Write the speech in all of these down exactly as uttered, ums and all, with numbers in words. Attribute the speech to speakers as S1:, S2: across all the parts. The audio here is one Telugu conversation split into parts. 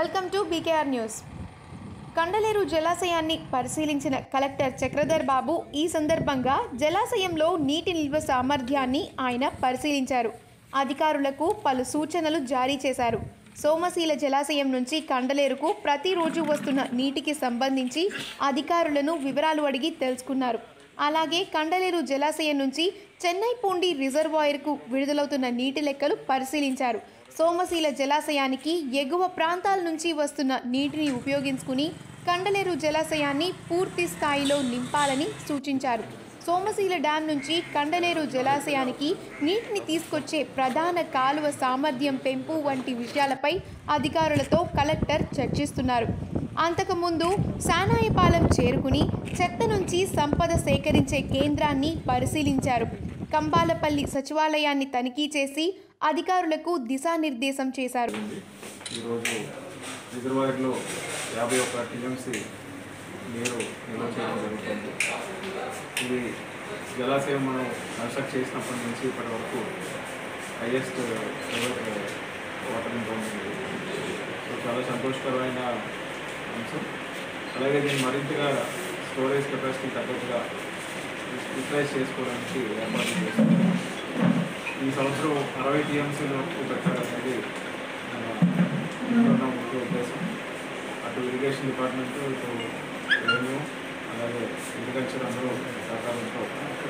S1: Welcome to BKR news. Kandaleru జలాశయాన్ని పరిశీలించిన కలెక్టర్ చక్రధర్ బాబు ఈ సందర్భంగా జలాశయంలో నీటి నిల్వ సామర్థ్యాన్ని ఆయన పరిశీలించారు. అధికారులకు పలు సూచనలు జారీ చేశారు. సోమశీల జలాశయం నుంచి కండలేరుకు ప్రతిరోజు వస్తున్న నీటికి సంబంధించి అధికారులను వివరాలు అడిగి తెలుసుకున్నారు. అలాగే కండలేరు జలాశయం నుంచి చెన్నై పూండి రిజర్వాయర్కు విడుదలవుతున్న నీటి లెక్కలు పరిశీలించారు. సోమశీల జలాశయానికి ఎగువ ప్రాంతాల నుంచి వస్తున్న నీటిని ఉపయోగించుకుని కండలేరు జలాశయాన్ని పూర్తి స్థాయిలో నింపాలని సూచించారు. సోమశీల డ్యాం నుంచి కండలేరు జలాశయానికి నీటిని తీసుకొచ్చే ప్రధాన కాలువ సామర్థ్యం పెంపు వంటి విషయాలపై అధికారులతో కలెక్టర్ చర్చిస్తున్నారు. అంతకుముందు సానాయపాలెం చేరుకుని చెత్త నుంచి సంపద సేకరించే కేంద్రాన్ని పరిశీలించారు. కంబాలపల్లి సచివాలయాన్ని తనిఖీ చేసి అధికారులకు దిశానిర్దేశం చేశారు.
S2: ఈరోజు రిజర్వాయర్లో యాభై ఒక్క టీఎంసీ నీరు నిల్వ చేయడం జరుగుతుంది. ఇది జలాశయం మనం కన్స్ట్రక్ట్ చేసినప్పటి నుంచి ఇప్పటి వరకు హైయెస్ట్ వాటర్ ఇంత ఉంటుంది. సో చాలా సంతోషకరమైన అంశం. అలాగే దీన్ని మరింతగా స్టోరేజ్ కెపాసిటీ తగ్గట్టుగా యూటిలైజ్ చేసుకోవడానికి ఏర్పాట్లు చేస్తున్నాం. ఈ సంవత్సరం అరవై టీఎంసీలకు పెట్టాలనేది మన ముఖ్య ఉద్దేశం. అటు ఇరిగేషన్ డిపార్ట్మెంటు, ఇటు రెవెన్యూ, అలాగే అగ్రికల్చర్ అందరూ సహకారంతో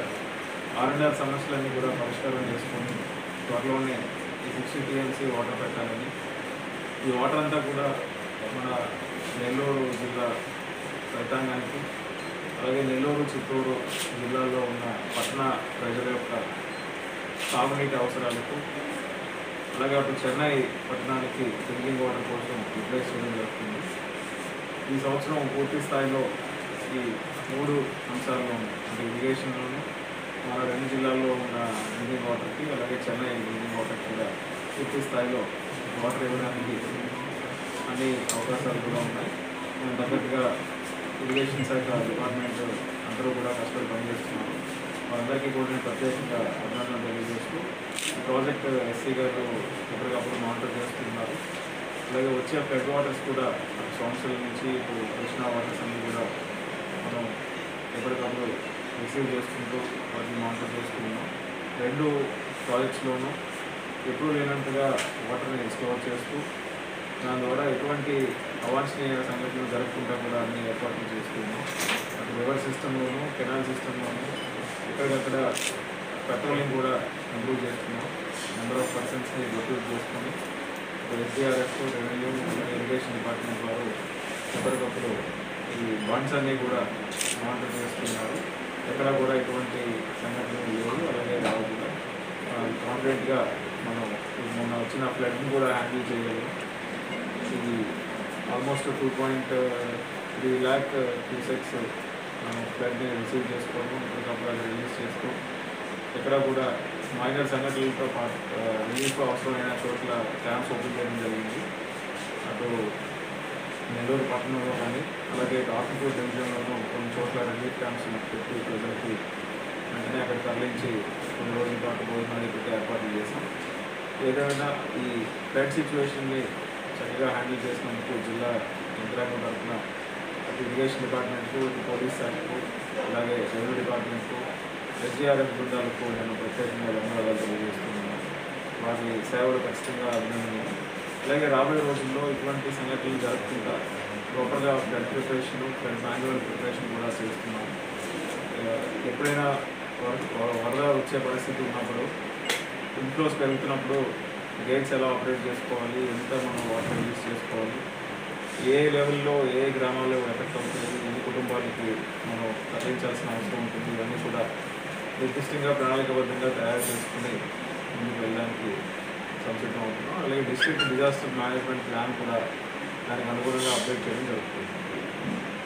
S2: ఆర్ అండ్ ఆర్ సమస్యలన్నీ కూడా పరిష్కారం చేసుకొని త్వరలోనే ఈ సిక్స్టీ టీఎంసీ వాటర్ పెట్టాలని. ఈ వాటర్ అంతా కూడా మన నెల్లూరు జిల్లా రైతాంగానికి, అలాగే నెల్లూరు చిత్తూరు జిల్లాల్లో ఉన్న పట్టణ ప్రజల యొక్క సాగునీటి అవసరాలకు, అలాగే అటు చెన్నై పట్టణానికి డ్రింకింగ్ వాటర్ కోసం రిప్లేస్ చేయడం జరుగుతుంది. ఈ సంవత్సరం పూర్తి స్థాయిలో ఈ మూడు అంశాల్లో అంటే ఇరిగేషన్లోనూ మన రెండు జిల్లాల్లో ఉన్న డ్రింకింగ్ వాటర్కి, అలాగే చెన్నై డ్రింకింగ్ వాటర్కి కూడా పూర్తి స్థాయిలో వాటర్ ఇవ్వడానికి అన్ని అవకాశాలు కూడా ఉన్నాయి. మేము తగ్గట్టుగా ఇరిగేషన్ శాఖ డిపార్ట్మెంట్ అందరూ కూడా కష్టపడి పనిచేస్తున్నారు. వాళ్ళందరికీ కూడా నేను ప్రత్యేకంగా అభినందనలు తెలియజేస్తూ ప్రాజెక్ట్ ఎస్సీ గారు ఎప్పటికప్పుడు మానిటర్ చేస్తున్నారు. అలాగే వచ్చే ఫ్లడ్ వాటర్స్ కూడా సోమశీల నుంచి ఇప్పుడు కృష్ణా వాటర్స్ అన్నీ కూడా మనం ఎప్పటికప్పుడు రిసీవ్ చేసుకుంటూ వాటిని మానిటర్ చేసుకుంటున్నాం. రెండు ప్రాజెక్ట్స్లోనూ ఎప్పుడు లేనంతగా వాటర్ని స్టోర్ చేస్తూ దాని ద్వారా ఎటువంటి అవాంఛనీయ సంఘటనలు జరగకుండా కూడా అన్ని ఏర్పాట్లు చేస్తున్నాం. అటు రివర్ సిస్టంలోనూ కెనాల్ సిస్టంలోనూ ఎక్కడికక్కడ పెట్రోలింగ్ కూడా ఇంప్రూవ్ చేస్తున్నాం. నెంబర్ ఆఫ్ పర్సన్స్ని డెప్యూట్ చేసుకొని ఎస్డీఆర్ఎఫ్, రెవెన్యూ, ఇరిగేషన్ డిపార్ట్మెంట్ వారు ఎప్పటికప్పుడు ఈ బాండ్స్ అన్నీ కూడా మానిటర్ చేస్తున్నారు. ఎక్కడ కూడా ఎటువంటి సంఘటనలు లేవు, అలాగే రావు కూడా. కాన్ఫిడెంట్గా మనం మొన్న వచ్చిన ఫ్లడ్ని కూడా హ్యాండిల్ చేయగలం. ఇది almost two point three lakh cusecs ఫ్లడ్ని రిసీవ్ చేసుకోవడం, ఎప్పటికప్పుడు అది రిలీజ్ చేసుకో ఎక్కడ కూడా మైనర్ సంఘటనలతో పాటు రిలీఫ్ అవసరమైన చోట్ల క్యాంప్స్ ఓపెన్ చేయడం జరిగింది. అటు నెల్లూరు పట్టణంలో కానీ, అలాగే ఆఫీపూర్ డివిజన్లోనూ కొన్ని చోట్ల రిలీఫ్ క్యాంప్స్ పెట్టి ప్రజలకి వెంటనే అక్కడ తరలించి కొన్ని రోజుల పాటు భోజనాలు పెట్టి ఏర్పాట్లు చేశాం. ఏదైనా ఈ ఫ్లడ్ సిచ్యువేషన్ని చక్కగా హ్యాండిల్ చేసినందుకు జిల్లా యంత్రాంగం తరఫున అటు ఇరిగేషన్ డిపార్ట్మెంట్కు, ఇటు పోలీస్ శాఖకు, అలాగే రెవెన్యూ డిపార్ట్మెంట్కు, ఎస్డీఆర్ఎఫ్ బృందాలకు నేను ప్రత్యేకంగా ధన్యవాదాలు తెలియజేస్తున్నాను. వారి సేవలు ఖచ్చితంగా అభినందనీయం. అలాగే రాబోయే రోజుల్లో ఇటువంటి సంఘటనలు జరగకుండా ప్రాపర్గా blood preparation, blood manual preparation కూడా చేస్తున్నాం. ఎప్పుడైనా వరద వచ్చే పరిస్థితి ఉన్నప్పుడు, ఇన్ఫ్లోస్ పెరుగుతున్నప్పుడు గేట్స్ ఎలా ఆపరేట్ చేసుకోవాలి, ఎంత మనం వాటర్ రిలీజ్ చేసుకోవాలి, ఏ లెవెల్లో ఏ గ్రామాల్లో ఎఫెక్ట్ అవుతుంది, ఎన్ని కుటుంబాలకి మనం తరలించాల్సిన అవసరం ఉంటుంది, ఇవన్నీ కూడా నిర్దిష్టంగా ప్రణాళికబద్ధంగా తయారు చేసుకుని ముందుకు వెళ్ళడానికి సంసిద్ధం అవుతున్నాం. అలాగే డిస్ట్రిక్ట్ డిజాస్టర్ మేనేజ్మెంట్ ప్లాన్ కూడా దానికి అనుగుణంగా అప్డేట్ చేయడం జరుగుతుంది.